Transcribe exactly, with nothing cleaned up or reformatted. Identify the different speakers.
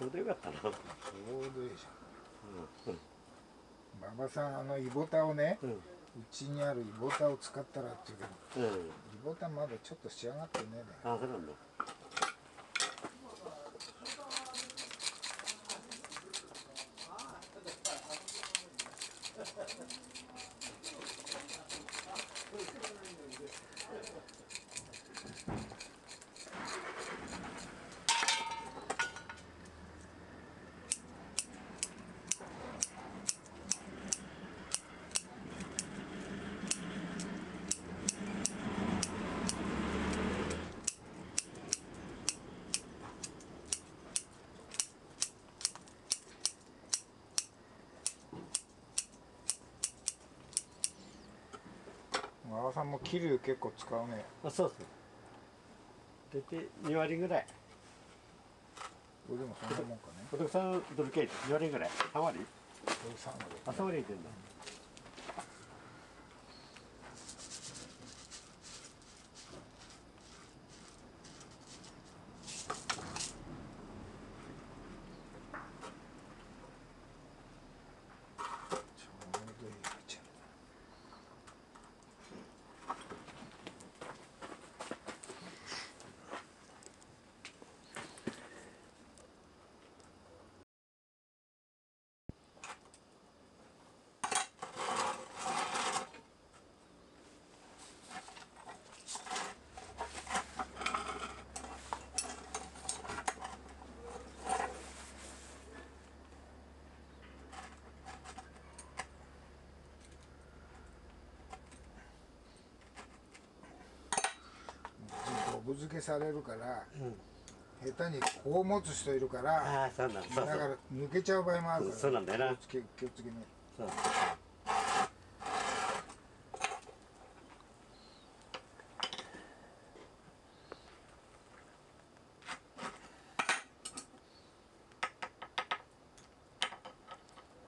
Speaker 1: ちょうどよかったな。ちょう
Speaker 2: どいいじゃん。馬場さん、あのイボタをね、うちにあるイボタを使ったらっていうけど、イボタまだちょっと仕上がってねえね。
Speaker 1: あ、そうなんだ。
Speaker 2: 馬場さんも桐生結構使うね。
Speaker 1: あ、そうそう。大体に割ぐらい。
Speaker 2: これでもそんなもんかね。
Speaker 1: お客さんどれくらい？に割ぐらい？さん割？
Speaker 2: さん割。
Speaker 1: あ、さん割いってんだ。
Speaker 2: おぶ漬けされるから、うん、下手にこう持つ人いるから、
Speaker 1: あ、そうなんだ。
Speaker 2: だから抜けちゃう場合もあるから、
Speaker 1: そうなんだよな。
Speaker 2: 気をつけ、気をつけね。
Speaker 1: そう。